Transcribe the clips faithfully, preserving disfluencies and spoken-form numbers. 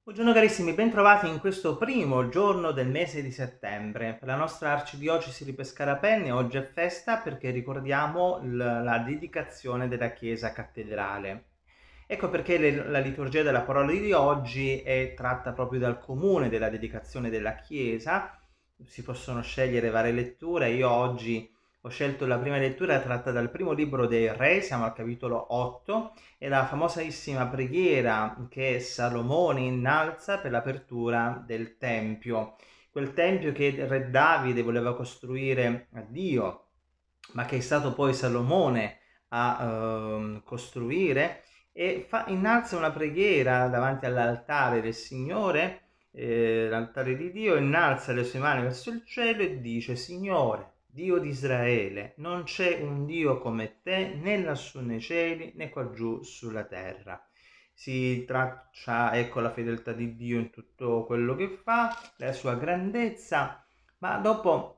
Buongiorno carissimi, bentrovati in questo primo giorno del mese di settembre. Per la nostra arcidiocesi di Pescara-Penne oggi è festa perché ricordiamo l- la dedicazione della chiesa cattedrale. Ecco perché le- la liturgia della parola di oggi è tratta proprio dal comune della dedicazione della chiesa. Si possono scegliere varie letture. Io oggi ho scelto la prima lettura tratta dal primo libro dei Re, siamo al capitolo otto, è la famosissima preghiera che Salomone innalza per l'apertura del Tempio, quel Tempio che il re Davide voleva costruire a Dio, ma che è stato poi Salomone a ehm, costruire, e fa, innalza una preghiera davanti all'altare del Signore, eh, l'altare di Dio, innalza le sue mani verso il cielo e dice: Signore, Dio di Israele, non c'è un Dio come te, né lassù nei cieli né qua giù sulla terra. Si traccia, ecco, la fedeltà di Dio in tutto quello che fa, la sua grandezza, ma dopo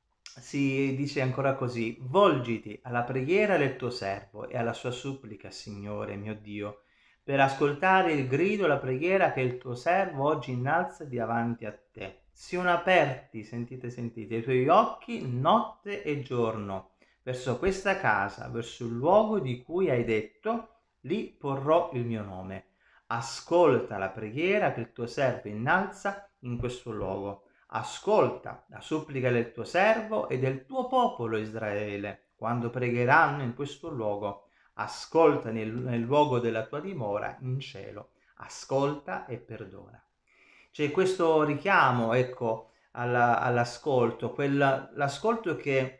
si dice ancora così: volgiti alla preghiera del tuo servo e alla sua supplica, Signore mio Dio, per ascoltare il grido e la preghiera che il tuo servo oggi innalza davanti a te. Siano aperti, sentite, sentite, i tuoi occhi notte e giorno verso questa casa, verso il luogo di cui hai detto: lì porrò il mio nome. Ascolta la preghiera che il tuo servo innalza in questo luogo. Ascolta la supplica del tuo servo e del tuo popolo Israele, quando pregheranno in questo luogo. Ascolta nel, nel luogo della tua dimora in cielo. Ascolta e perdona. C'è questo richiamo, ecco, alla, all'ascolto, quel, l'ascolto che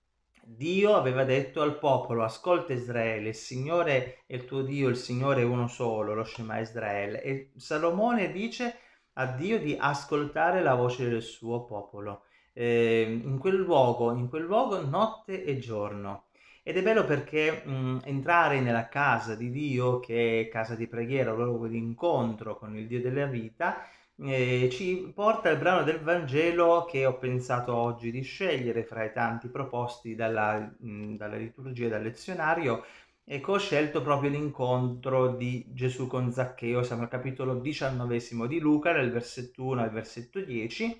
Dio aveva detto al popolo: ascolta Israele, il Signore è il tuo Dio, il Signore è uno solo, lo Shema Israele. E Salomone dice a Dio di ascoltare la voce del suo popolo, eh, in quel luogo, in quel luogo notte e giorno. Ed è bello perché mh, entrare nella casa di Dio, che è casa di preghiera, luogo di incontro con il Dio della vita, eh, ci porta al brano del Vangelo che ho pensato oggi di scegliere fra i tanti proposti dalla, mh, dalla liturgia e dal lezionario. Ecco, ho scelto proprio l'incontro di Gesù con Zaccheo. Siamo al capitolo diciannovesimo di Luca, dal versetto uno al versetto dieci,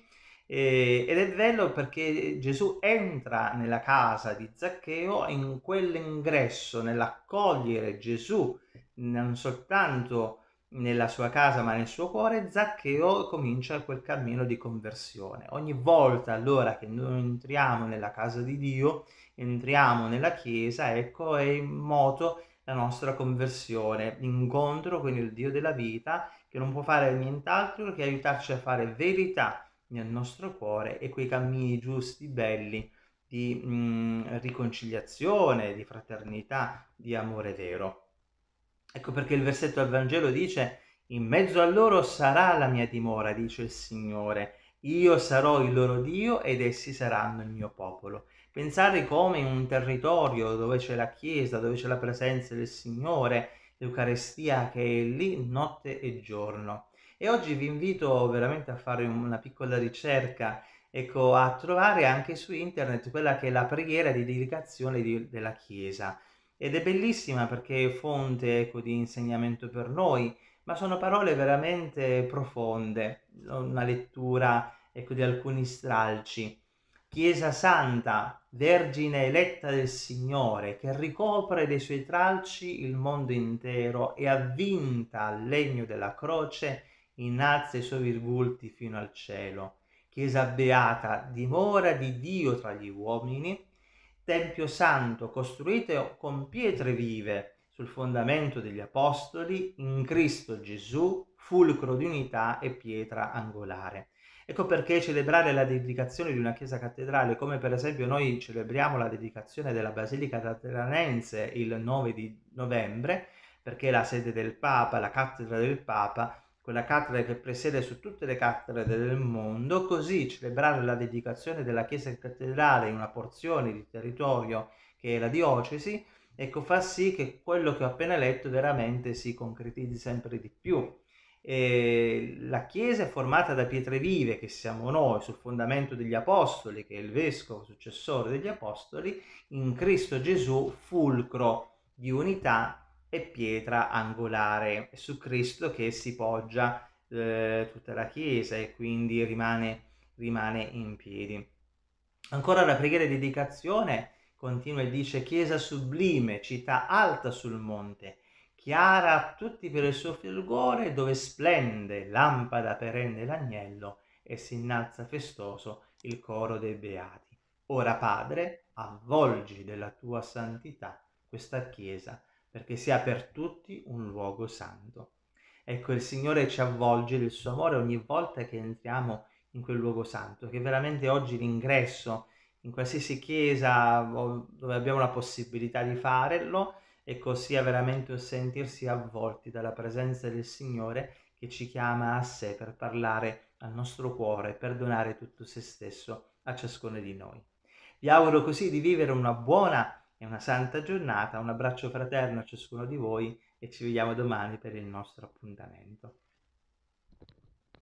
eh, ed è bello perché Gesù entra nella casa di Zaccheo, in quell'ingresso, nell'accogliere Gesù non soltanto nella sua casa ma nel suo cuore. Zaccheo comincia quel cammino di conversione. Ogni volta allora che noi entriamo nella casa di Dio, entriamo nella chiesa, ecco, è in moto la nostra conversione, l'incontro con il Dio della vita, che non può fare nient'altro che aiutarci a fare verità nel nostro cuore e quei cammini giusti, belli, di mh, riconciliazione, di fraternità, di amore vero. Ecco perché il versetto al Vangelo dice: in mezzo a loro sarà la mia dimora, dice il Signore. Io sarò il loro Dio ed essi saranno il mio popolo. Pensare come in un territorio dove c'è la Chiesa, dove c'è la presenza del Signore, l'Eucarestia che è lì notte e giorno. E oggi vi invito veramente a fare una piccola ricerca, ecco, a trovare anche su internet quella che è la preghiera di dedicazione di, della Chiesa. Ed è bellissima perché è fonte, ecco, di insegnamento per noi, ma sono parole veramente profonde, una lettura, ecco, di alcuni stralci. Chiesa Santa, Vergine eletta del Signore, che ricopre dei suoi tralci il mondo intero e avvinta al legno della croce, innalza i suoi virgulti fino al cielo. Chiesa beata, dimora di Dio tra gli uomini, Tempio santo costruito con pietre vive sul fondamento degli apostoli, in Cristo Gesù, fulcro di unità e pietra angolare. Ecco perché celebrare la dedicazione di una chiesa cattedrale, come per esempio noi celebriamo la dedicazione della Basilica Lateranense il nove di novembre, perché è la sede del Papa, la cattedra del Papa, quella cattedra che presiede su tutte le cattedre del mondo. Così celebrare la dedicazione della chiesa cattedrale in una porzione di territorio che è la diocesi, ecco, fa sì che quello che ho appena letto veramente si concretizzi sempre di più. E la chiesa è formata da pietre vive, che siamo noi, sul fondamento degli apostoli, che è il vescovo successore degli apostoli, in Cristo Gesù, fulcro di unità e pietra angolare. È su Cristo che si poggia eh, tutta la Chiesa e quindi rimane, rimane in piedi. Ancora la preghiera di dedicazione continua e dice: Chiesa sublime, città alta sul monte, chiara a tutti per il suo fulgore, dove splende lampada perenne l'agnello e si innalza festoso il coro dei beati. Ora, Padre, avvolgi della tua santità questa Chiesa, perché sia per tutti un luogo santo. Ecco, il Signore ci avvolge del suo amore ogni volta che entriamo in quel luogo santo, che veramente oggi l'ingresso in qualsiasi chiesa dove abbiamo la possibilità di farlo, e così è veramente un sentirsi avvolti dalla presenza del Signore che ci chiama a sé per parlare al nostro cuore, per donare tutto se stesso a ciascuno di noi. Vi auguro così di vivere una buona e una santa giornata, un abbraccio fraterno a ciascuno di voi e ci vediamo domani per il nostro appuntamento.